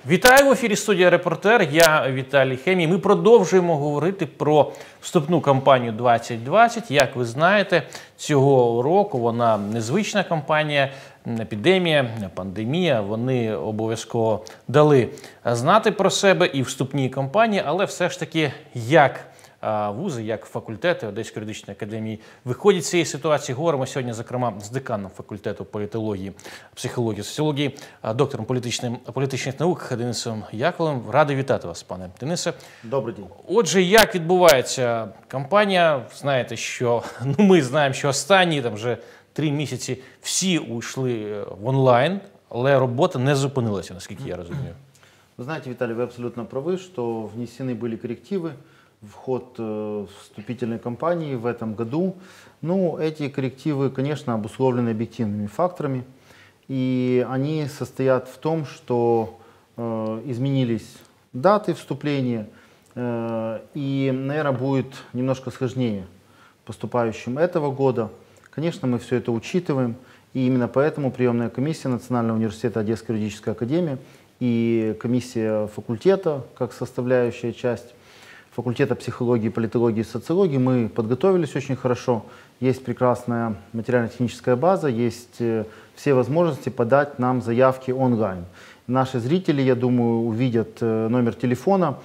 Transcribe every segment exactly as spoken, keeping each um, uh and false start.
Вітаю в ефірі студія «Репортер». Я Віталій Хемій. Ми продовжуємо говорити про вступну кампанію двадцять двадцять. Як ви знаєте, цього року вона незвична кампанія, епідемія, пандемія. Вони обов'язково дали знати про себе і вступній кампанії, але все ж таки як вузи, як факультети Одеської юридичної академії виходять з цієї ситуації. Говоримо сьогодні, зокрема, з деканом факультету політології, психології, соціології, доктором політичних наук Денисом Яковлевим. Радий вітати вас, пане Денисе. Добрий день. Отже, як відбувається кампанія? Знаєте, що ну, ми знаємо, що останні там вже три місяці всі уйшли в онлайн, але робота не зупинилася, наскільки я розумію. Вы знаете, Виталий, вы абсолютно правы, что внесены были коррективы в ход э, вступительной кампании в этом году. Ну, эти коррективы, конечно, обусловлены объективными факторами, и они состоят в том, что э, изменились даты вступления, э, и, наверное, будет немножко сложнее поступающим этого года. Конечно, мы все это учитываем, и именно поэтому приемная комиссия Национального университета Одесской юридической академии и комиссия факультета, как составляющая часть факультета психологии, политологии и социологии, мы подготовились очень хорошо. Есть прекрасная материально-техническая база, есть все возможности подать нам заявки онлайн. Наши зрители, я думаю, увидят номер телефона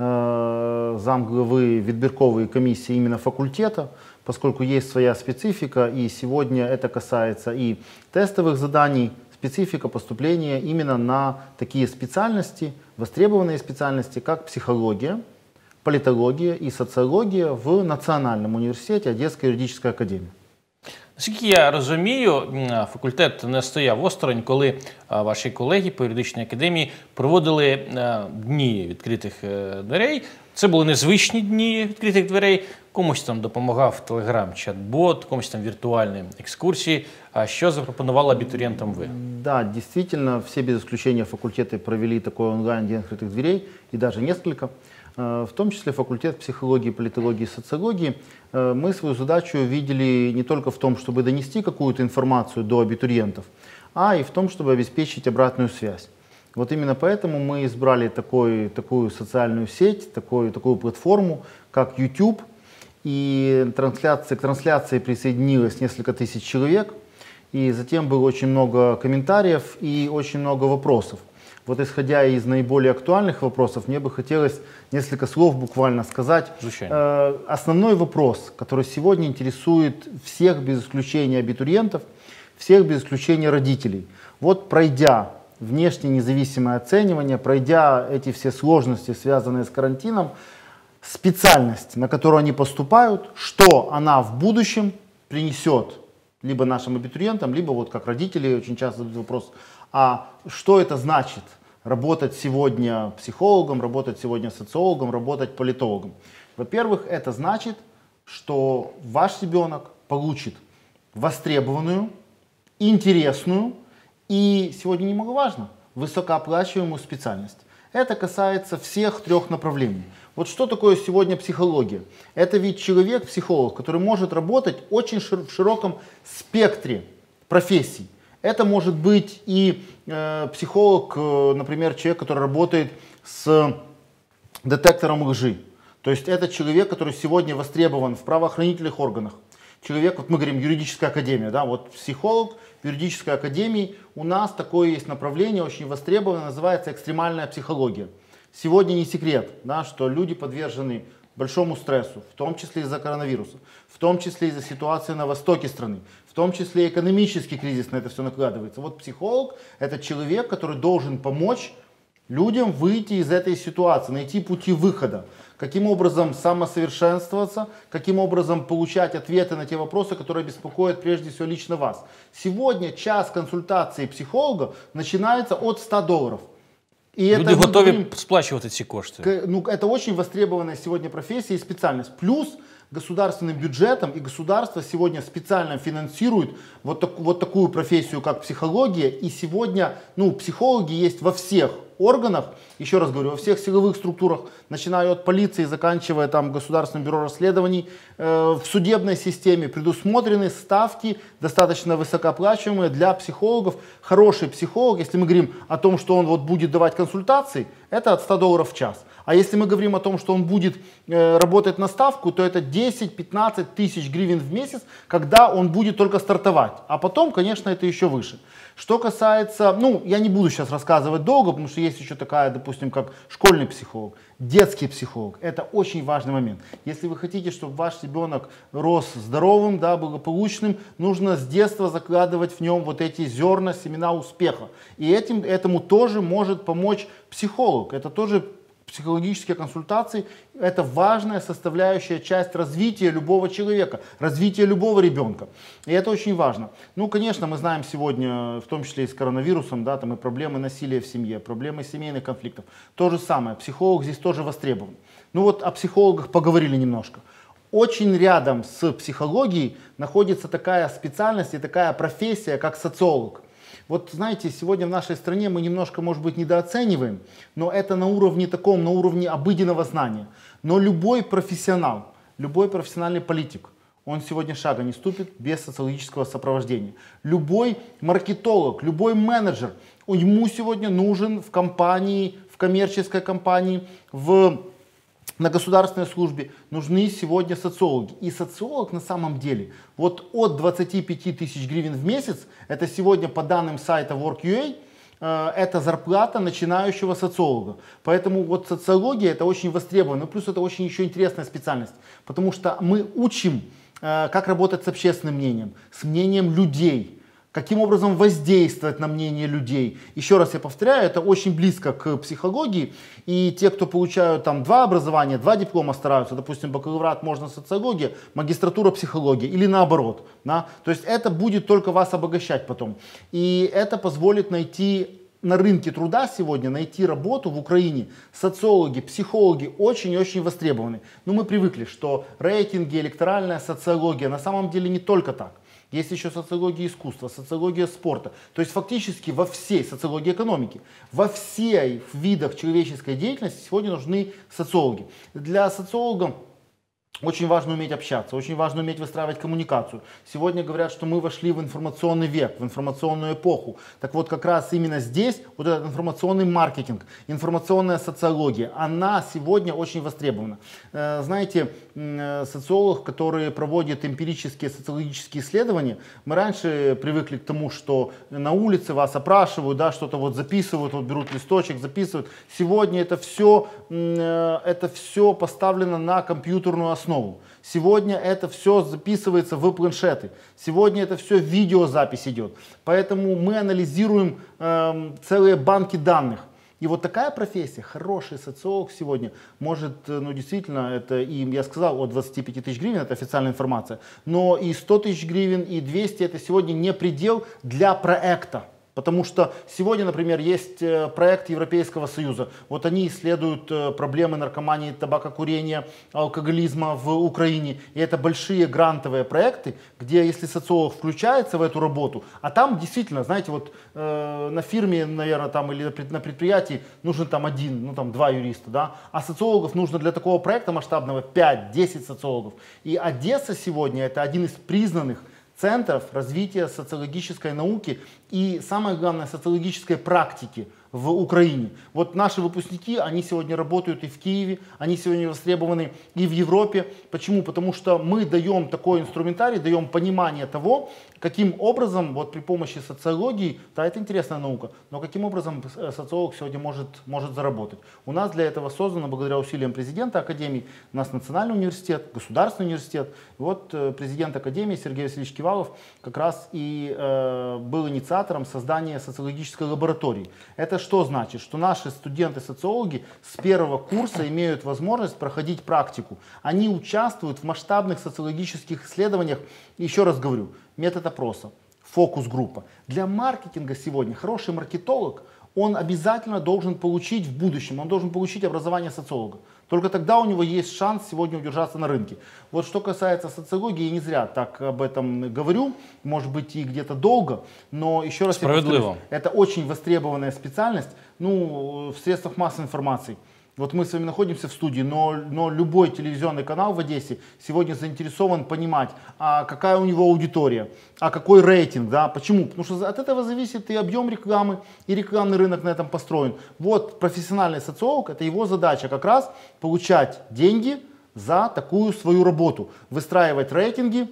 замглавы відбіркової комиссии именно факультета, поскольку есть своя специфика, и сегодня это касается и тестовых заданий, специфика поступления именно на такие специальности, востребованные специальности, как психология, політологія і соціологія в Національному університеті Одеської юридичної академії. Наскільки я розумію, факультет не стояв осторонь, коли ваші колеги по юридичній академії проводили дні відкритих дверей. Це були незвичні дні відкритих дверей. Комусь там допомагав телеграм-чат-бот, комусь там віртуальні екскурсії. А що запропонували абітурієнтам ви? Да, действительно, все без исключения факультеты провели такой онлайн-день открытых дверей, и даже несколько. В том числе факультет психологии, политологии и социологии. Мы свою задачу видели не только в том, чтобы донести какую-то информацию до абитуриентов, а и в том, чтобы обеспечить обратную связь. Вот именно поэтому мы избрали такой, такую социальную сеть, такую, такую платформу, как YouTube. И трансляции, к трансляции присоединилось несколько тысяч человек. И затем было очень много комментариев и очень много вопросов. Вот исходя из наиболее актуальных вопросов, мне бы хотелось несколько слов буквально сказать. Э, основной вопрос, который сегодня интересует всех без исключения абитуриентов, всех без исключения родителей. Вот пройдя внешне независимое оценивание, пройдя эти все сложности, связанные с карантином, специальность, на которую они поступают, что она в будущем принесет либо нашим абитуриентам, либо вот как родители очень часто задают вопрос, а что это значит работать сегодня психологом, работать сегодня социологом, работать политологом? Во-первых, это значит, что ваш ребенок получит востребованную, интересную и, сегодня немаловажно, высокооплачиваемую специальность. Это касается всех трех направлений. Вот что такое сегодня психология? Это ведь человек-психолог, который может работать очень шир в широком спектре профессий. Это может быть и э, психолог, э, например, человек, который работает с детектором лжи. То есть это человек, который сегодня востребован в правоохранительных органах. Человек, вот мы говорим, юридическая академия, да, вот психолог в юридической академии. У нас такое есть направление, очень востребованное, называется экстремальная психология. Сегодня не секрет, да, что люди подвержены большому стрессу, в том числе из-за коронавируса, в том числе из-за ситуации на востоке страны, в том числе экономический кризис на это все накладывается. Вот психолог – это человек, который должен помочь людям выйти из этой ситуации, найти пути выхода. Каким образом самосовершенствоваться, каким образом получать ответы на те вопросы, которые беспокоят прежде всего лично вас. Сегодня час консультации психолога начинается от ста долларов. И люди это, готовы говорим, сплачивать эти кошты. Ну, это очень востребованная сегодня профессия и специальность. Плюс государственным бюджетом, и государство сегодня специально финансирует вот, так, вот такую профессию, как психология. И сегодня ну, психологи есть во всех органах, еще раз говорю, во всех силовых структурах, начиная от полиции, заканчивая там Государственным бюро расследований, э, в судебной системе предусмотрены ставки достаточно высокооплачиваемые для психологов. Хороший психолог, если мы говорим о том, что он вот будет давать консультации, это от ста долларов в час. А если мы говорим о том, что он будет э, работать на ставку, то это десять-пятнадцать тысяч гривен в месяц, когда он будет только стартовать. А потом, конечно, это еще выше. Что касается, ну, я не буду сейчас рассказывать долго, потому что есть еще такая, допустим, как школьный психолог, детский психолог. Это очень важный момент. Если вы хотите, чтобы ваш ребенок рос здоровым, да, благополучным, нужно с детства закладывать в нем вот эти зерна, семена успеха. И этим, этому тоже может помочь психолог. Это тоже психологические консультации – это важная составляющая часть развития любого человека, развития любого ребенка. И это очень важно. Ну, конечно, мы знаем сегодня, в том числе и с коронавирусом, да, там и проблемы насилия в семье, проблемы семейных конфликтов. То же самое, психолог здесь тоже востребован. Ну вот о психологах поговорили немножко. Очень рядом с психологией находится такая специальность и такая профессия, как социолог. Вот знаете, сегодня в нашей стране мы немножко, может быть, недооцениваем, но это на уровне таком, на уровне обыденного знания. Но любой профессионал, любой профессиональный политик, он сегодня шага не ступит без социологического сопровождения. Любой маркетолог, любой менеджер, ему сегодня нужен в компании, в коммерческой компании, в на государственной службе нужны сегодня социологи. И социолог на самом деле вот от двадцати пяти тысяч гривен в месяц, это сегодня по данным сайта Work.ua, э, это зарплата начинающего социолога. Поэтому вот социология это очень востребовано. Плюс это очень еще интересная специальность, потому что мы учим, э, как работать с общественным мнением, с мнением людей. Каким образом воздействовать на мнение людей. Еще раз я повторяю, это очень близко к психологии. И те, кто получают там два образования, два диплома стараются, допустим, бакалавриат можно социология, магистратура психология или наоборот. Да? То есть это будет только вас обогащать потом. И это позволит найти на рынке труда сегодня, найти работу в Украине. Социологи, психологи очень-очень востребованы. Но мы привыкли, что рейтинги, электоральная социология на самом деле не только так. Есть еще социология искусства, социология спорта. То есть фактически во всей социологии экономики, во всех видах человеческой деятельности сегодня нужны социологи. Для социолога очень важно уметь общаться, очень важно уметь выстраивать коммуникацию. Сегодня говорят, что мы вошли в информационный век, в информационную эпоху. Так вот, как раз именно здесь вот этот информационный маркетинг, информационная социология, она сегодня очень востребована. Знаете, социолог, который проводит эмпирические социологические исследования, мы раньше привыкли к тому, что на улице вас опрашивают, да, что-то вот записывают, вот берут листочек, записывают. Сегодня это все, это все поставлено на компьютерную основу. Сегодня это все записывается в планшеты. Сегодня это все видеозапись идет. Поэтому мы анализируем э, целые банки данных. И вот такая профессия, хороший социолог сегодня может, ну действительно, это и я сказал, от двадцати пяти тысяч гривен, это официальная информация, но и сто тысяч гривен, и двести это сегодня не предел для проекта. Потому что сегодня, например, есть проект Европейского Союза. Вот они исследуют проблемы наркомании, табакокурения, алкоголизма в Украине. И это большие грантовые проекты, где если социолог включается в эту работу, а там действительно, знаете, вот э, на фирме, наверное, там или на предприятии нужен там один, ну там два юриста, да, а социологов нужно для такого проекта масштабного пять-десять социологов. И Одесса сегодня это один из признанных центров развития социологической науки и, самое главное, социологической практики в Украине. Вот наши выпускники, они сегодня работают и в Киеве, они сегодня востребованы и в Европе. Почему? Потому что мы даем такой инструментарий, даем понимание того, каким образом, вот при помощи социологии, да, это интересная наука, но каким образом социолог сегодня может, может заработать. У нас для этого создано, благодаря усилиям президента Академии, у нас Национальный университет, Государственный университет. И вот президент Академии Сергей Васильевич Кивалов как раз и э, был инициатором создания социологической лаборатории. Это что значит? Что наши студенты-социологи с первого курса имеют возможность проходить практику. Они участвуют в масштабных социологических исследованиях. Еще раз говорю, метод опроса, фокус-группа. Для маркетинга сегодня хороший маркетолог, он обязательно должен получить в будущем, он должен получить образование социолога. Только тогда у него есть шанс сегодня удержаться на рынке. Вот что касается социологии, я не зря так об этом говорю, может быть и где-то долго, но еще раз я повторюсь, это очень востребованная специальность, ну, в средствах массовой информации. Вот мы с вами находимся в студии, но, но любой телевизионный канал в Одессе сегодня заинтересован понимать, а какая у него аудитория, а какой рейтинг, да, почему? Потому что от этого зависит и объем рекламы, и рекламный рынок на этом построен. Вот профессиональный социолог, это его задача как раз получать деньги за такую свою работу, выстраивать рейтинги,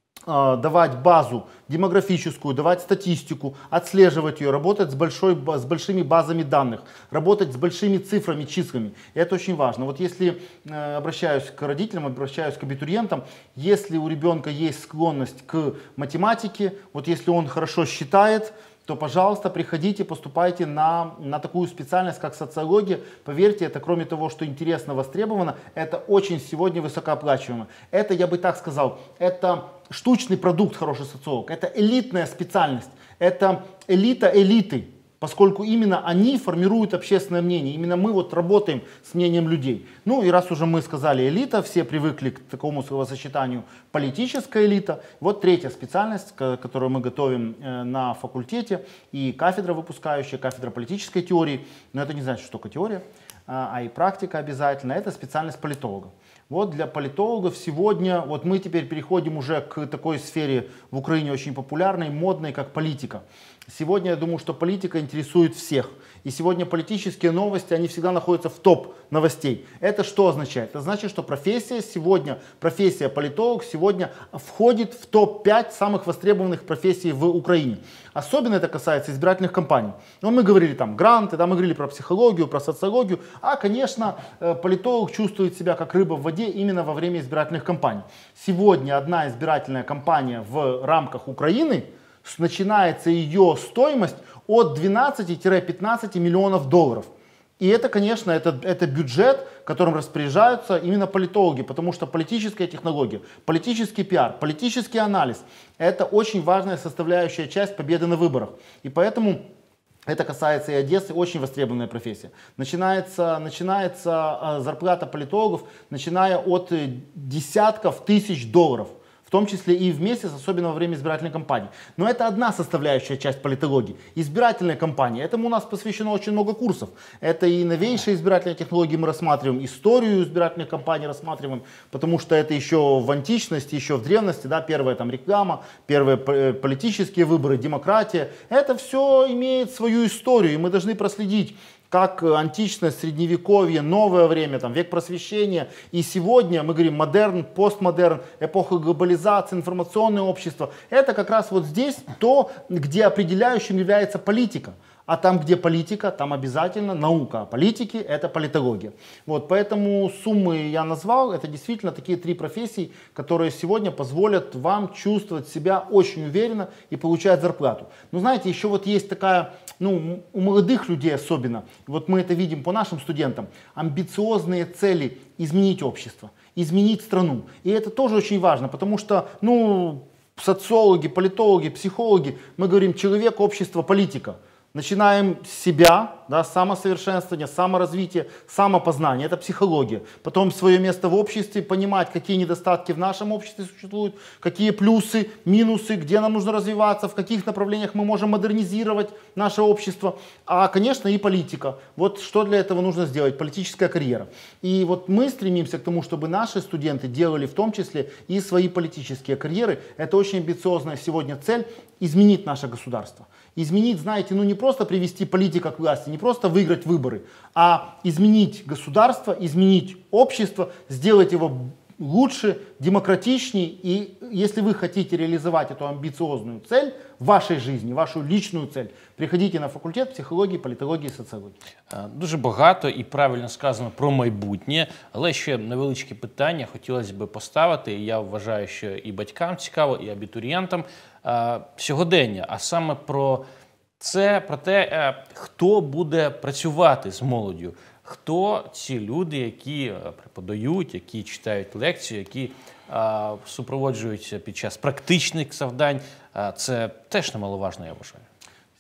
давать базу демографическую, давать статистику, отслеживать ее, работать с, большой, с большими базами данных, работать с большими цифрами, числами. И это очень важно. Вот если э, обращаюсь к родителям, обращаюсь к абитуриентам, если у ребенка есть склонность к математике, вот если он хорошо считает, то, пожалуйста, приходите, поступайте на, на такую специальность, как социология. Поверьте, это кроме того, что интересно, востребовано, это очень сегодня высокооплачиваемо. Это, я бы так сказал, это штучный продукт, хороший социолог. Это элитная специальность, это элита элиты, поскольку именно они формируют общественное мнение. Именно мы вот работаем с мнением людей. Ну и раз уже мы сказали элита, все привыкли к такому словосочетанию политическая элита. Вот третья специальность, которую мы готовим на факультете, и кафедра выпускающая, кафедра политической теории. Но это не значит, что только теория, а и практика обязательно. Это специальность политолога. Вот для политологов сегодня, вот мы теперь переходим уже к такой сфере в Украине очень популярной, модной, как политика. Сегодня я думаю, что политика интересует всех. И сегодня политические новости, они всегда находятся в топ новостей. Это что означает? Это значит, что профессия сегодня, профессия политолог сегодня входит в топ пять самых востребованных профессий в Украине. Особенно это касается избирательных кампаний. Ну, мы говорили там гранты, да, мы говорили про психологию, про социологию. А, конечно, политолог чувствует себя как рыба в воде именно во время избирательных кампаний. Сегодня одна избирательная кампания в рамках Украины, начинается ее стоимость от двенадцати-пятнадцати миллионов долларов. И это, конечно, это, это бюджет, которым распоряжаются именно политологи, потому что политическая технология, политический пиар, политический анализ – это очень важная составляющая часть победы на выборах. И поэтому это касается и Одессы, очень востребованная профессия. Начинается, начинается зарплата политологов, начиная от десятков тысяч долларов. В том числе и в месяц, особенно во время избирательной кампании. Но это одна составляющая часть политологии. Избирательная кампания. Этому у нас посвящено очень много курсов. Это и новейшие избирательные технологии мы рассматриваем, историю избирательных кампаний рассматриваем, потому что это еще в античности, еще в древности, да, первая там реклама, первые политические выборы, демократия. Это все имеет свою историю, и мы должны проследить, как античность, средневековье, новое время, там, век просвещения. И сегодня мы говорим модерн, постмодерн, эпоха глобализации, информационное общество. Это как раз вот здесь то, где определяющим является политика. А там, где политика, там обязательно наука. А политики – это политология. Вот, поэтому суммы я назвал. Это действительно такие три профессии, которые сегодня позволят вам чувствовать себя очень уверенно и получать зарплату. Но знаете, еще вот есть такая, ну, у молодых людей особенно, вот мы это видим по нашим студентам, амбициозные цели изменить общество, изменить страну. И это тоже очень важно, потому что, ну, социологи, политологи, психологи, мы говорим человек, общество, политика. Начинаем с себя, да, самосовершенствование, саморазвитие, самопознание. Это психология. Потом свое место в обществе, понимать, какие недостатки в нашем обществе существуют, какие плюсы, минусы, где нам нужно развиваться, в каких направлениях мы можем модернизировать наше общество. А, конечно, и политика. Вот что для этого нужно сделать? Политическая карьера. И вот мы стремимся к тому, чтобы наши студенты делали в том числе и свои политические карьеры. Это очень амбициозная сегодня цель – изменить наше государство. Изменить, знаете, ну не просто привести политика к власти, не просто выиграть выборы, а изменить государство, изменить общество, сделать его лучше, демократичнее. И если вы хотите реализовать эту амбициозную цель в вашей жизни, вашу личную цель, приходите на факультет психології, політології, соціології. Дуже багато і правильно сказано про майбутнє, але ще невеличке питання хотілося б поставити. Я вважаю, що і батькам цікаво, і абітурієнтам сьогодення, а саме про це, про те, хто буде працювати з молоддю. Хто ці люди, які преподають, які читають лекції, які а, супроводжуються під час практичних завдань, а, це теж немаловажно, я вважаю.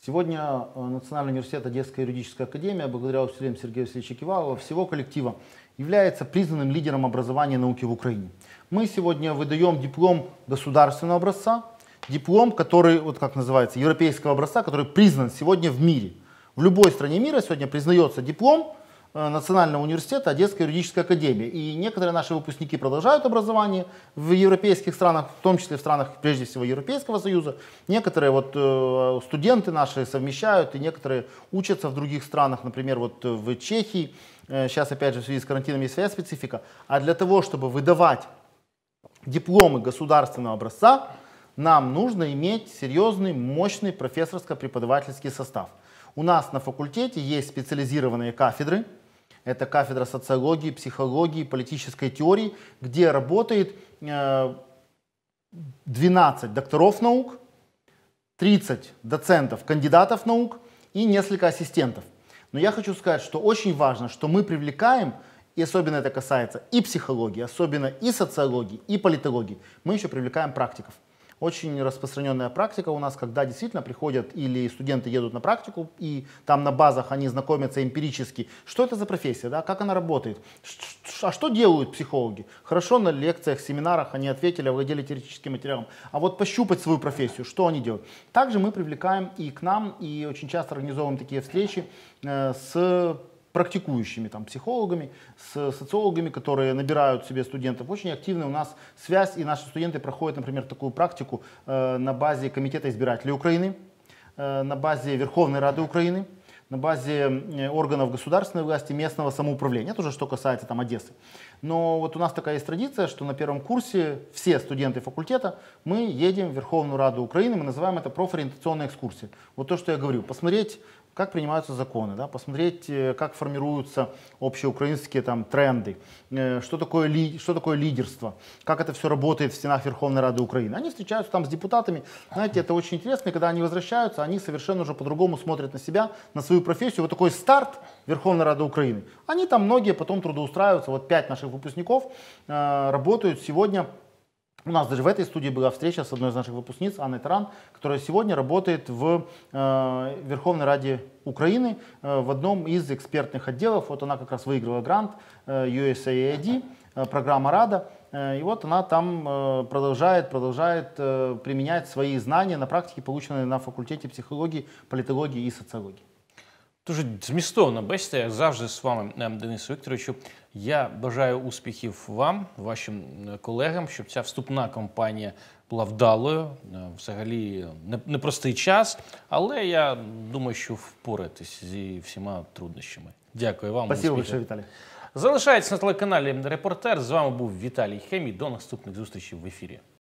Сегодня Национальный университет, Одесская юридическая академия, благодаря усилиям Сергея Васильевича Кивалова, всего коллектива является признанным лидером образования и науки в Украине. Мы сегодня выдаем диплом государственного образца, диплом, который, вот как называется, европейского образца, который признан сегодня в мире. В любой стране мира сегодня признается диплом Национального университета Одесской юридической академии. И некоторые наши выпускники продолжают образование в европейских странах, в том числе в странах, прежде всего, Европейского Союза. Некоторые вот, э, студенты наши совмещают, и некоторые учатся в других странах, например, вот в Чехии. Э, сейчас, опять же, в связи с карантином есть своя специфика. А для того, чтобы выдавать дипломы государственного образца, нам нужно иметь серьезный, мощный профессорско-преподавательский состав. У нас на факультете есть специализированные кафедры. Это кафедра социологии, психологии, политической теории, где работает двенадцать докторов наук, тридцать доцентов, кандидатов наук и несколько ассистентов. Но я хочу сказать, что очень важно, что мы привлекаем, и особенно это касается и психологии, особенно и социологии, и политологии, мы еще привлекаем практиков. Очень распространенная практика у нас, когда действительно приходят или студенты едут на практику, и там на базах они знакомятся эмпирически, что это за профессия, да, как она работает, а что делают психологи. Хорошо на лекциях, семинарах они ответили, овладели теоретическим материалом, а вот пощупать свою профессию, что они делают. Также мы привлекаем и к нам, и очень часто организовываем такие встречи э, с практикующими там, психологами, с социологами, которые набирают себе студентов. Очень активная у нас связь, и наши студенты проходят, например, такую практику э, на базе Комитета избирателей Украины, э, на базе Верховной Рады Украины, на базе э, органов государственной власти, местного самоуправления. Это уже что касается там, Одессы. Но вот у нас такая есть традиция, что на первом курсе все студенты факультета, мы едем в Верховную Раду Украины, мы называем это профориентационная экскурсия. Вот то, что я говорю, посмотреть, как принимаются законы, да, посмотреть, как формируются общеукраинские там, тренды, что такое, ли, что такое лидерство, как это все работает в стенах Верховной Рады Украины. Они встречаются там с депутатами, знаете, это очень интересно, и когда они возвращаются, они совершенно уже по-другому смотрят на себя, на свою профессию. Вот такой старт Верховной Рады Украины. Они там многие потом трудоустраиваются, вот пять наших выпускников э, работают сегодня. У нас даже в этой студии была встреча с одной из наших выпускниц, Анной Таран, которая сегодня работает в э, Верховной Раде Украины э, в одном из экспертных отделов. Вот она как раз выиграла грант э, ю эс эй ай ди, э, программа Рада. Э, и вот она там э, продолжает, продолжает э, применять свои знания на практике, полученные на факультете психологии, политологии и социологии. Дуже змістовна бесіда, як завжди з вами, Денису Вікторовичу. Я бажаю успіхів вам, вашим колегам, щоб ця вступна кампанія була вдалою. Взагалі непростий час, але я думаю, що впораєтесь зі всіма труднощами. Дякую вам. Спасибо большое, Віталій. Залишайтесь на телеканалі «Репортер». З вами був Віталій Хемій. До наступних зустрічей в ефірі.